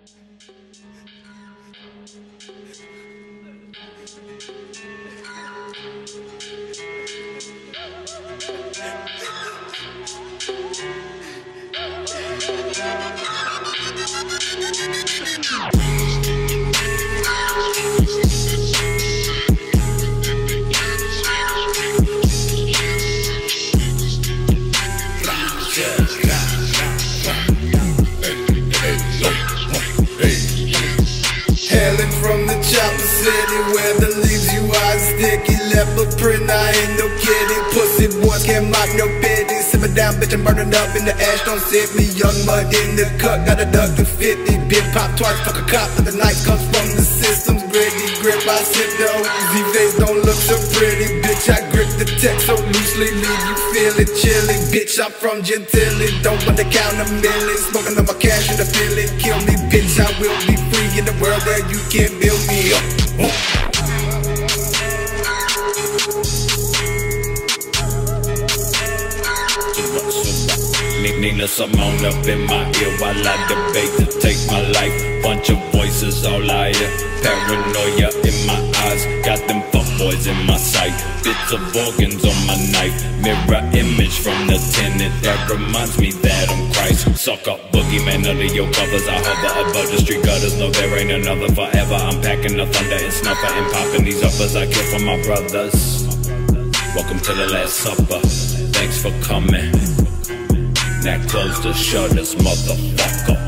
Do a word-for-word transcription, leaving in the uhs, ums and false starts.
Hailing from the chopper city where the leaves you are sticky. Leopard print, I ain't no kidding. Pussy boys can't mock no pity. Simmer down, bitch, I'm burning up in the ash. Don't sit me, young mud in the cut. Got a duck to fifty. Bit pop twice, fuck a cop. But the knife comes from the system's gritty. Grip, I sit down. Easy face don't look so pretty. Bitch, I grip the text so loosely. Leave you feeling chilly. Bitch, I'm from Gentilly. Don't want to count a million. Smoking on my cash and the feeling. Kill me, bitch, I will be free in the world where you can't build me up. Oh. Nina Simone up in my ear while I debate to take my life. Bunch of voices all I hear. Paranoia in my eyes. Got them fuckboys in my sight. Bits of organs on my knife. Mirror image from the tenant that reminds me that I'm Christ. Suck up boogeyman under your covers. I hover above the street gutters. No, there ain't another forever. I'm packing the thunder and snuffer and popping these uppers I kill for my brothers. Welcome to the Last Supper. Thanks for coming. Now close the shutters, motherfucker.